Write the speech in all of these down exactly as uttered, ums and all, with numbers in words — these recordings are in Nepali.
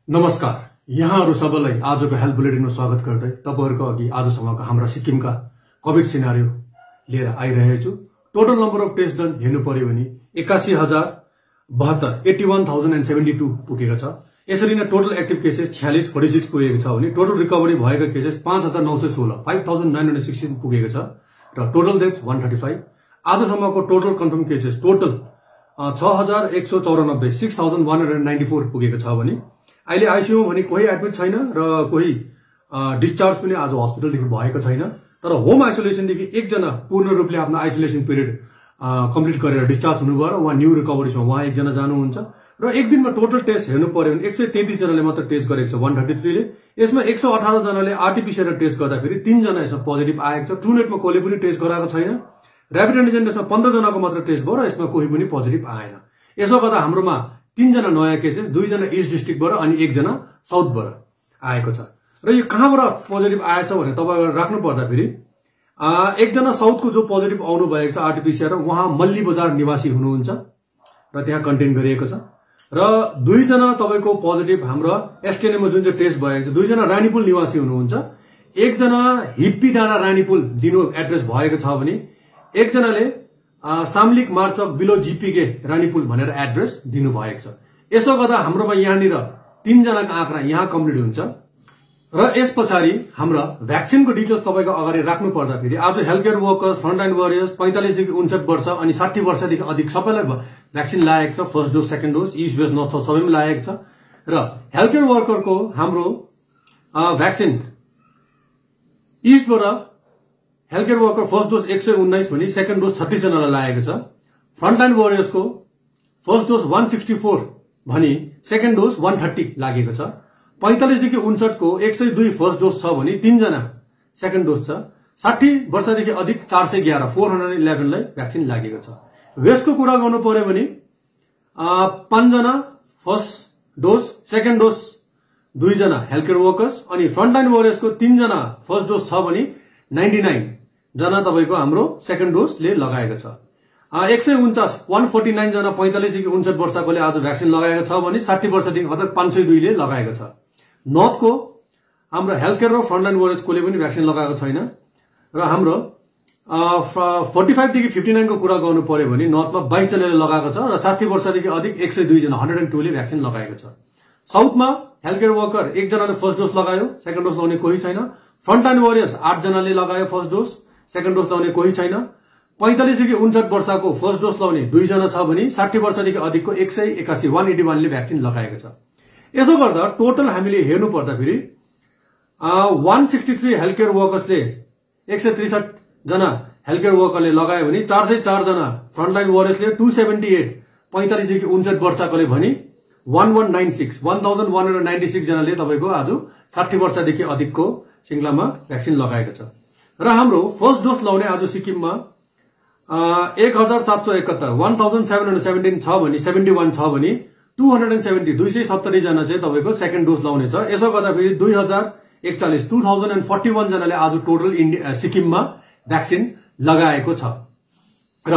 नमस्कार, यहाँहरु सबैलाई आजको हेल्थ बुलेटिनमा स्वागत गर्दै तपाईहरुको अघि आजसम्मका हाम्रा सिक्किमका कोभिड सिनारियो लिएर आइरहेको छु। Total number of test done हेर्नु पर्यो भने एकासी हजार बहत्तर पुगेको छ। यसरी नै टोटल एक्टिभ केसेस छयालिस छियालीस पुगेको छ भने टोटल रिकभरी भएका केसेस पाँच हजार नौ सय सोह्र पुगेको छ र टोटल डेथ्स एक सय पैंतीस। आजसम्मको टोटल कन्फर्म केसेस टोटल छ हजार एक सय चौरानब्बे six thousand one hundred ninety four पुगेको छ भने अहिले आईसीयू भने कोही एडमिट छैन र कोही डिस्चार्ज पनि आज हस्पिटलदेखि भएको छैन। तर होम आइसोलेसनदेखि एकजना पूर्ण रूपले आफ्नो आइसोलेसन पिरियड कम्प्लिट गरेर डिस्चार्ज हुनुभयो र उहाँ न्यू रिकभरीमा उहाँ एकजना जानुहुन्छ र एक दिनमा टोटल टेस्ट हेर्नु पर्यो भने एक सय तैंतीस जनाले मात्र टेस्ट गरेको छ एक सय तैंतीस ले। यसमा एक सय अठारह जनाले आरटीपीसीआर टेस्ट गर्दाखेरि तीन जना यसमा पोजिटिभ आएको छ। ट्रुनेटमा कोहीले पनि टेस्ट गराएको छैन। र्यापिड एन्टिजेन टेस्टमा पन्ध्र जनाको मात्र टेस्ट भयो र यसमा कोही पनि पोजिटिभ आएन। यसो गर्दा हाम्रोमा तीन जना नयाँ केसेस, दुई जना ईस्ट डिस्ट्रिक्टबाट अनि एकजना साउथबाट आएको छ। र यो कहाँबाट पोजिटिभ आएछ भने तपाईहरुले राख्नु पर्दा फेरि एकजना साउथको जो पोजिटिभ आउनु भएको छ आरटीपीसीआर उहाँ मल्ली बजार निवासी हुनुहुन्छ र त्यहाँ कन्टेन गरिएको छ। र दुई जना तपाईको पोजिटिभ हाम्रो एसटीएनएममा जुन चाहिँ टेस्ट भएको छ दुई जना रानीपुल निवासी हुनुहुन्छ। एकजना हिप्पी डाँडा रानीपुल दिनु एड्रेस भएको छ भने एकजनाले सामलिक मार्चक बिलो जीपीके रानीपुल भनेर एड्रेस दिनु भएको छ। यसो गर्दा हाम्रोमा यहाँनिर तीन जनाको आँकडा यहाँ कम्प्लिट हुन्छ। र यस पछाडि हाम्रो भ्याक्सिनको डिटेल्स तपाईको अगाडि राख्नु पर्दा फेरि आज health care workers, frontline warriors पैंतालीस देखि उनसठ वर्ष अनि साठी वर्षदेखि अधिक सबैलाई भ्याक्सिन लागेको छ। First dose, second dose, east west north south सबैमा लागेको छ। र हेल्थ केयर वर्करको हाम्रो भ्याक्सिन ईस्टबाट health care worker first dose एक सय उन्नाइस भने सेकेन्ड डोज छत्तीस जनालाई लागेको छ। फ्रन्टलाइन वरियर्सको फर्स्ट डोज एक सय चौंसठ भने सेकेन्ड डोज एक सय तीस लागेको छ। पैंतालीस देखि उनसठ को एक सय दुई फर्स्ट डोज छ भने तीन जना सेकेन्ड डोज छ। साठी वर्षदेखि अधिक चार सय एघार फोर हन्ड्रेड इलेभेन लाई भ्याक्सिन लागेको छ। वेस्टको कुरा गर्नु पर्यो भने पाँच जना फर्स्ट डोज, सेकेन्ड डोज दुई जना हेल्थ केयर वर्कर्स अनि फ्रन्टलाइन वरियर्सको तीन जना फर्स्ट डोज छ भने निन्यानब्बे जना तपाईको हाम्रो सेकेन्ड डोजले लगाएको छ। एक सय उन्चास एक सय उनचास जना पैंतालीस देखि उनसठ वर्षकोले आज भ्याक्सिन लगाएको छ भने साठी वर्षदेखि अधिक पाँच सय दुई ले लगाएको छ। नर्थको हाम्रो हेल्थ केयर र फ्रन्टलाइन वरियर्सकोले पनि भ्याक्सिन लगाएको छैन। र हाम्रो पैंतालीस देखि उनसठ को कुरा गर्नु पर्यो भने नर्थमा बाइस जनाले लगाएको छ र साठी वर्षदेखि अधिक एक सय दुई जना एक सय दुई ले भ्याक्सिन लगाएको छ। साउथमा हेल्थ केयर वर्कर एक जनाले फर्स्ट डोज लगायो, सेकेन्ड डोज लगाउने कोही छैन। फ्रन्टलाइन वरियर्स आठ जनाले लगायो फर्स्ट डोज, सेकेन्ड डोज लगाउने कोही छैन। पैंतालीस देखि उनसठ वर्षको फर्स्ट डोज लगाउने दुई जना छ भने साठी वर्षदेखि अधिकको एक सय एकासी एक सय इक्यासी ले भ्याक्सिन लगाएको छ। यसो गर्दा टोटल हामीले हेर्नु पर्दा फेरि एक सय तिरसठ हेल्थ केयर वर्कर्सले एक सय त्रिसठ जना हेल्थ केयर वर्करले लगायो भने चार सय चार जना फ्रन्टलाइन वरियर्सले दुई सय अठहत्तर पैंतालीस देखि उनसठ वर्षकोले भने एक हजार एक सय छियानब्बे जनाले तपाईको आज साठी वर्षदेखि अधिकको श्रृंखलामा भ्याक्सिन लगाएको छ। र हाम्रो फर्स्ट डोज लाउने आज सिक्किममा एक हजार सात सय एकहत्तर एक हजार सात सय सत्रह छ भने इकहत्तर छ भने दुई सय सत्तर दुई सय सत्तरी जना चाहिँ तपाईको सेकेन्ड डोज लाउने छ। यसो गर्दा फेरि दुई हजार एकचालीस दुई हजार इकचालीस जनाले आज टोटल इन्डिया सिक्किममा भ्याक्सिन लगाएको छ। र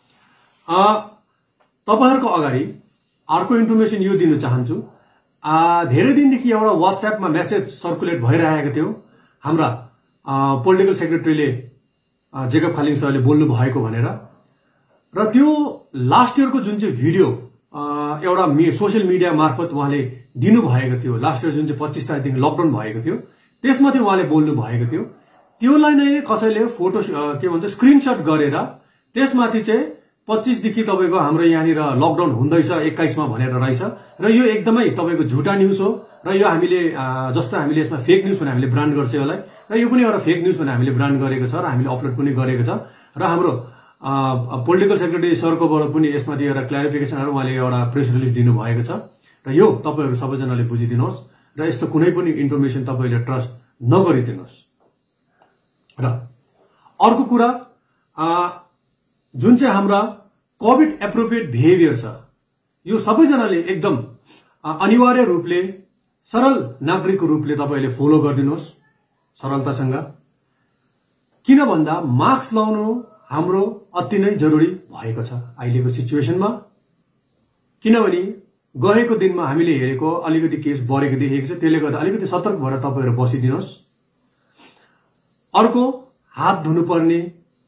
तपाईहरुको अगाडि अर्को इन्फर्मेसन यो दिन चाहन्छु। धेरै दिनदेखि एउटा व्हाट्सएपमा मेसेज सर्कुलेट भइरहेको थियो हाम्रा पोलिटिकल सेक्रेटरीले जेकब खालिङ सरले बोल्नु भएको भनेर। र त्यो लास्ट इयरको जुन चाहिँ भिडियो एउटा सोशल मिडिया मार्फत उहाँले दिनु भएको थियो, लास्ट इयर जुन चाहिँ पच्चीस तारिकदेखि लकडाउन भएको थियो त्यसमा चाहिँ उहाँले बोल्नु भएको थियो। त्योलाई नै कसैले फोटो के भन्छ स्क्रिनशट गरेर त्यसमाथि चाहिँ पच्चीस देखि तपाईको हाम्रो यहाँनिर लकडाउन हुँदैछ एक्काइस मा भनेर रहेछ। र यो एकदमै तपाईको झुटा न्यूज हो। र यो हामीले जस्तो हामीले यसमा फेक न्यूज भने हामीले ब्रान्ड गर्छ यसलाई, र यो पनि एउटा फेक न्यूज भने हामीले ब्रान्ड गरेको छ र हामीले अपलोड पनि गरेको छ। र हाम्रो पोलिटिकल सेक्रेटरी सरकोबाट पनि यसमाथि एउटा क्ल्यारिफिकेसनहरु उहाँले एउटा प्रेस रिलिज दिनु भएको छ। र यो तपाईहरु सबैजनाले बुझिदिनुहोस् र यस्तो कुनै पनि इन्फर्मेसन तपाईले ट्रस्ट नगरिदिनुहोस्। र अर्को कुरा जुन चाहिँ हाम्रा कोभिड एप्रोप्रिएट बिहेभियर छ यो सबैजनाले एकदम अनिवार्य रूपले सरल नागरिकको रूपले तपाईले फलो गरिदिनुहोस् सरलतासँग। किन भन्दा मास्क लाउनु हाम्रो अति नै जरुरी भएको छ अहिलेको सिचुएसनमा। किनभने गएको दिनमा हामीले हेरेको अलिकति केस बढेको देखेको छ, त्यसले गर्दा अलिकति सतर्क भएर तपाईहरु बसिदिनुहोस्। अर्को, हात धुनुपर्ने,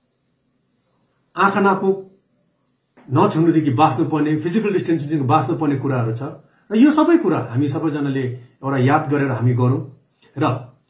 आँखा नाकु नछुनुदेखि बाँच्नुपर्ने, फिजिकल डिस्टेन्सिङदेखि बाँच्नुपर्ने कुराहरू छ र यो सबै कुरा हामी सबैजनाले एउटा याद गरेर हामी गरौँ। र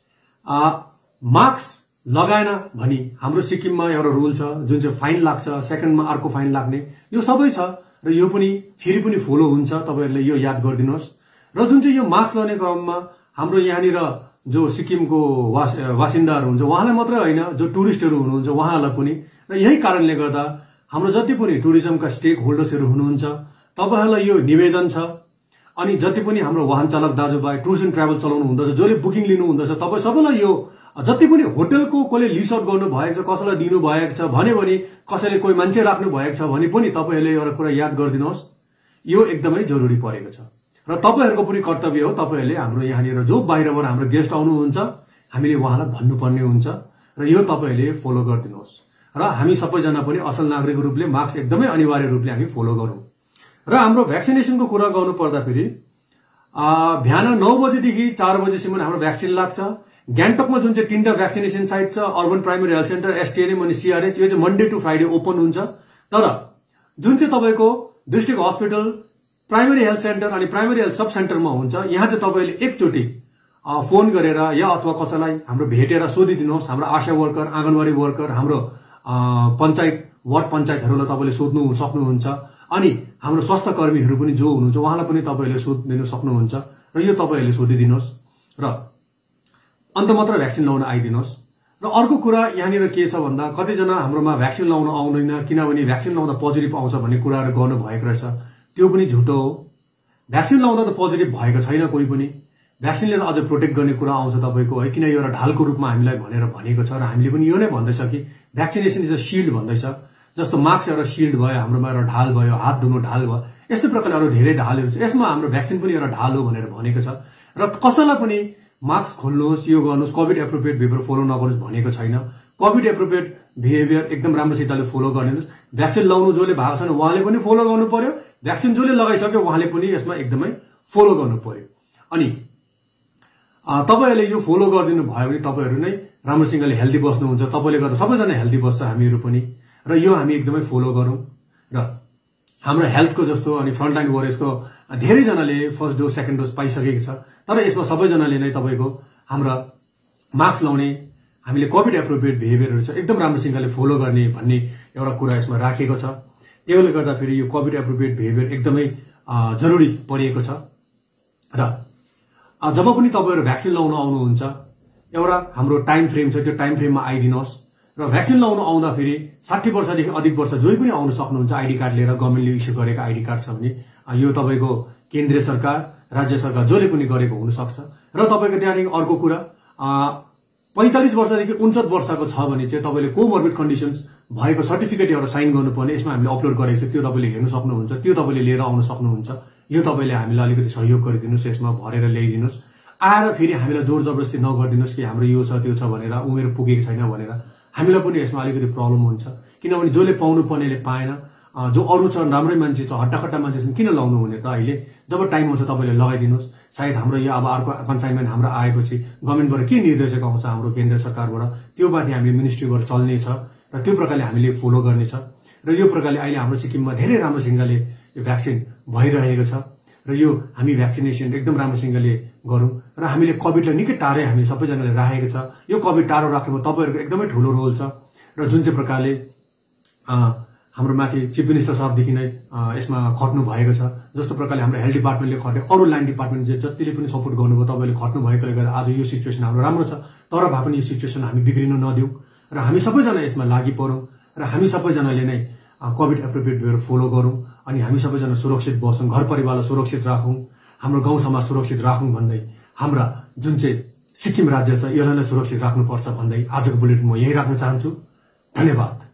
मास्क लगाएन भनी हाम्रो सिक्किममा एउटा रुल छ जुन चाहिँ फाइन लाग्छ, सेकेन्डमा अर्को फाइन लाग्ने, यो सबै छ र यो पनि फेरि पनि फलो हुन्छ। तपाईहरुले यो याद गरिदिनुहोस्। र जुन चाहिँ यो मास्क लगाउने क्रममा हाम्रो यहाँनिर जो सिक्किमको वास बासिन्दाहरू हुन्छ उहाँलाई मात्रै होइन, जो टुरिस्टहरू हुनुहुन्छ उहाँहरूलाई पनि, र यही कारणले गर्दा हाम्रो जति पनि टुरिज्मका स्टेक होल्डर्सहरू हुनुहुन्छ तपाईहरुलाई यो निवेदन छ। अनि जति पनि हाम्रो वाहन चालक दाजुभाइ टुर्स एन्ड ट्राभल चलाउनु हुँदछ, जसले बुकिङ लिनु हुँदछ, तपाई सबैलाई यो जति पनि होटलको कसले लिस्ट आउट गर्नु भएको छ, कसैलाई दिनु भएको छ भने पनि, कसैले कोही मान्छे राख्नु भएको छ भने पनि तपाईहरुले एउटा कुरा याद गरिदिनुहोस्। यो एकदमै जरुरी परेको छ र तपाईहरुको पनि कर्तव्य हो। तपाईहरुले हाम्रो यहाँनिर जो बाहिरबाट हाम्रो गेस्ट आउनुहुन्छ हामीले उहाँलाई भन्नुपर्ने हुन्छ र यो तपाईहरुले फलो गरिदिनुहोस्। र हामी सबैजना पनि असल नागरिक रूपले मास्क एकदमै अनिवार्य रूपले हामी फलो गरौँ। र हाम्रो भ्याक्सिनेसनको कुरा गर्नु पर्दा फेरि बिहान नौ बजेदेखि चार बजेसम्म हाम्रो भ्याक्सिन लाग्छ। ग्यान्टकमा जुन चाहिँ तीनटा भ्याक्सिनेसन साइट छ, urban primary health centre, STNM अनि सीआरएच, यो चाहिँ मन्डे टु फ्राइडे ओपन हुन्छ। तर जुन चाहिँ तपाईको district hospital, primary health centre अनि प्राइमरी हेल्थ सब सेन्टरमा हुन्छ, यहाँ चाहिँ तपाईले एकचोटि फोन गरेर या अथवा कसैलाई हाम्रो भेटेर सोधिदिनुहोस्। हाम्रो आशा वर्कर, आँगनवाडी वर्कर, हाम्रो पञ्चायत वार्ड पञ्चायतहरूलाई तपाईले सोध्नु सक्नुहुन्छ। अनि हाम्रो स्वास्थ्य कर्मीहरू पनि जो हुनुहुन्छ उहाँलाई पनि तपाईले सोधिदिन सक्नुहुन्छ र यो तपाईहरूले सोधिदिनुहोस् र अन्त मात्र भ्याक्सिन लाउन आइदिनुहोस्। र अर्को कुरा यहाँनिर के छ भन्दा कतिजना हाम्रोमा भ्याक्सिन लाउन आउँदैन किनभने भ्याक्सिन लाउँदा पोजिटिभ आउँछ भन्ने कुराहरू गर्नु भएको रहेछ, त्यो पनि झुटो हो। भ्याक्सिन लाउँदा त पोजिटिभ भएको छैन कोही पनि। भ्याक्सिनले त अझ प्रोटेक्ट गर्ने कुरा आउँछ तपाईको है, किन यो एउटा ढालको रूपमा हामीलाई भनेर भनेको छ र हामीले पनि यो नै भन्दैछ कि भ्याक्सिनेसन इज अ शिल्ड भन्दैछ। जस्तो मास्क एउटा शिल्ड भयो, हाम्रोमा एउटा ढाल भयो, हात धुनु ढाल भयो, यस्तै प्रकारले अरू धेरै ढालहरू छ। यसमा हाम्रो भ्याक्सिन पनि एउटा ढाल हो भनेर भनेको छ र कसैलाई पनि मास्क खोल्नुहोस्, यो गर्नुहोस्, कोभिड एप्रोप्रिएट बिहेभियर फलो नगर्नुहोस् भनेको छैन। कोभिड एप्रोप्रिएट बिहेभियर एकदम राम्रोसितले फलो गरिदिनुहोस्। भ्याक्सिन लाउनु जसले भएको छैन उहाँले पनि फलो गर्नु पर्यो, भ्याक्सिन जसले लगाइसक्यो उहाँले पनि यसमा एकदमै फलो गर्नु पर्यो। अनि तपाईहरुले यो फलो गरिदिनु भयो भने तपाईहरु नै राम्रोसँगले हेल्दी बस्नुहुन्छ। तपाईले गर्दा सबैजना हेल्दी बस्छ, हामीहरु पनि। र यो हामी एकदमै फलो गरौँ। र हाम्रो हेल्थको जस्तो अनि फ्रन्टलाइन वरियर्सको धेरैजनाले फर्स्ट डोज सेकेन्ड डोज पाइसकेको छ, तर यसमा सबैजनाले नै तपाईको हाम्रो मास्क लाउने, हामीले कोभिड एप्रोप्रिएट बिहेभियरहरू छ एकदम राम्रोसँगले फलो गर्ने भन्ने एउटा कुरा यसमा राखेको छ। त्यसले गर्दा फेरि यो कोभिड एप्रोप्रिएट बिहेभियर एकदमै जरुरी परिएको छ। र जब पनि तपाईहरु भ्याक्सिन लाउन आउनुहुन्छ एउटा हाम्रो टाइम फ्रेम छ, त्यो टाइम फ्रेममा आइदिनुहोस्। र भ्याक्सिन लाउन आउँदा फेरि साठी वर्षदेखि अधिक वर्ष जोही पनि आउन सक्नुहुन्छ। आइडी कार्ड लिएर गभर्नमेन्टले इस्यु गरेको आइडी कार्ड छ भने यो तपाईको केन्द्रीय सरकार, राज्य सरकार जसले पनि गरेको हुन सक्छ। र तपाईको त्यहाँदेखि अर्को कुरा पैंतालीस वर्षदेखि उनसठ वर्षको छ भने चाहिँ तपाईले कोमोर्बिड कन्डिसन्स भएको सर्टिफिकेट एउटा साइन गर्नुपर्ने, यसमा हामीले अपलोड गरेको छ, त्यो तपाईले हेर्न सक्नुहुन्छ, त्यो तपाईले लिएर आउन सक्नुहुन्छ। यो तपाईले हामीलाई अलिकति सहयोग गरिदिनुहोस्, यसमा भरेर ल्याइदिनुहोस्। आएर फेरि हामीलाई जोर जबरजस्ती नगरिदिनुहोस् कि हाम्रो यो छ त्यो छ भनेर, उमेर पुगेको छैन भनेर। हामीलाई पनि यसमा अलिकति प्रब्लम हुन्छ, किनभने जसले पाउनु पर्नेले पाएन, जो अरू छ राम्रै मान्छे छ, हट्टाखट्टा मान्छे छन्, किन लाउनु हुने त? अहिले जब टाइम आउँछ तपाईले लगाइदिनुहोस्। सायद हाम्रो यो अब अर्को कन्साइनमेन्ट हाम्रो आएपछि गभर्नमेन्टबाट के निर्देशक आउँछ हाम्रो केन्द्र सरकारबाट, त्यो माथि हामीले मिनिस्ट्रीबाट चल्ने छ र त्यो प्रकारले हामीले फलो गर्ने छ। र यो प्रकारले अहिले हाम्रो सिक्किममा धेरै राम्रोसँगले यो भ्याक्सिन भइरहेको छ र यो हामी भ्याक्सिनेसन एकदम राम्रोसँगले गरौँ। र हामीले कोभिडलाई निकै टाढै हामी सबैजनाले राखेको छ। यो कोभिड टाढो राख्नुमा तपाईहरुको एकदमै ठूलो रोल छ। र जुन चाहिँ प्रकारले हाम्रो माथि चिफ मिनिस्टर साहबदेखि नै यसमा खट्नु भएको छ, जस्तो प्रकारले हाम्रो हेल्थ डिपार्टमेन्टले खट्यो, अरू लाइन डिपार्टमेन्ट जतिले पनि सपोर्ट गर्नुभयो, तपाईले खट्नु भएकोले गर्दा आज यो सिचुएसन हाम्रो राम्रो छ। तर भए पनि यो सिचुएसन हामी बिग्रिन नदिउँ र हामी सबैजना यसमा लागि परौँ र हामी सबैजनाले नै कोभिड एप्रोप्रिएट बिहेभियर फलो गरौँ अनि हामी सबैजना सुरक्षित बसौँ, घर परिवारलाई सुरक्षित राखौँ, हाम्रो गाउँ समाज सुरक्षित राखौँ भन्दै हाम्रा जुन चाहिँ सिक्किम राज्य छ यसलाई नै सुरक्षित राख्नुपर्छ भन्दै आजको बुलेटिन म यही राख्न चाहन्छु। धन्यवाद।